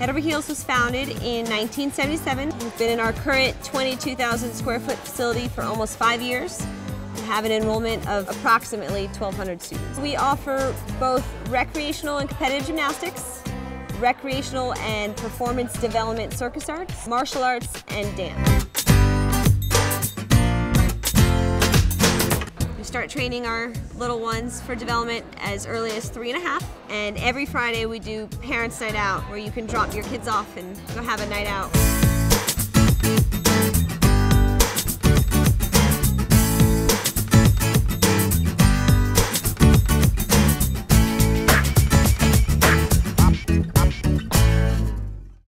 Head Over Heels was founded in 1977. We've been in our current 22,000 square foot facility for almost 5 years. We have an enrollment of approximately 1,200 students. We offer both recreational and competitive gymnastics, recreational and performance development circus arts, martial arts, and dance. We start training our little ones for development as early as 3½, and every Friday we do Parents' Night Out, where you can drop your kids off and go have a night out.